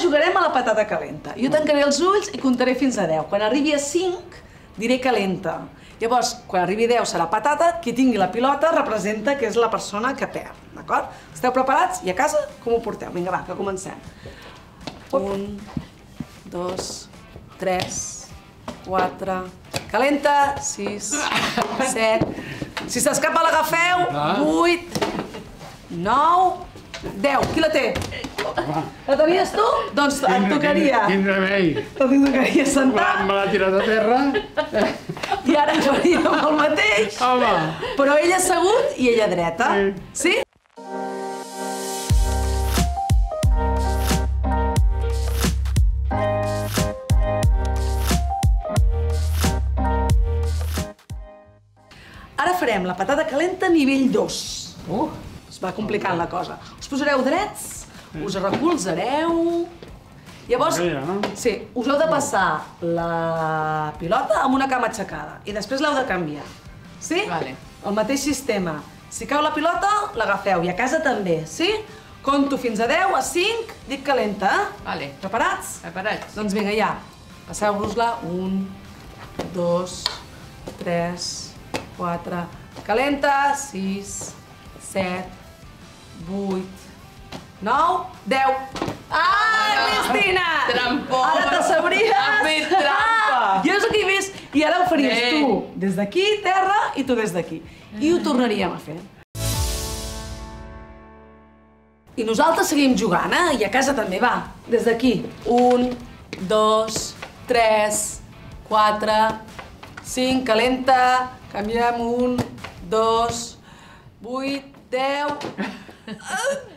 jugarem a la patata calenta. Jo tancaré els ulls i comptaré fins a 10. Quan arribi a 5, diré calenta. Llavors, quan arribi a 10 serà patata, qui tingui la pilota representa que és la persona que perd, d'acord? Esteu preparats? I a casa, com ho porteu? Vinga, va, que comencem. 1, 2, 3, 4... Calenta! 6, 7... Si s'escapa l'agafeu! 8, 9, 10. Qui la té? La tenies tu? Doncs et tocaria. Quin remei. Et tocaria sentar. Me l'ha tirat a terra. I ara faríem el mateix. Home. Però ella assegut i ella dreta. Sí? Ara farem la patata calenta nivell 2. Es va complicant la cosa. Us posareu drets, us recolzareu... Llavors, sí, us heu de passar la pilota amb una cama aixecada i després l'heu de canviar. Sí? Vale. El mateix sistema. Si cau la pilota, l'agafeu i a casa també, sí? Conto fins a 10, a 5, dic calenta. Vale. Preparats? Preparats. Doncs vinga, ja. Passeu-vos-la. 1, 2, 3, 4... Calenta. 6, 7, 8, 9, 10. Ah, Cristina! Trampona! Ara te sabries! Ha fet trampa! Jo és aquí he vist, i ara ho faries tu des d'aquí, terra, i tu des d'aquí. I ho tornaríem a fer. I nosaltres seguim jugant, I a casa també, va. Des d'aquí. 1, 2, 3, 4, 5, calenta. Canviem 1, 2, 8, 10...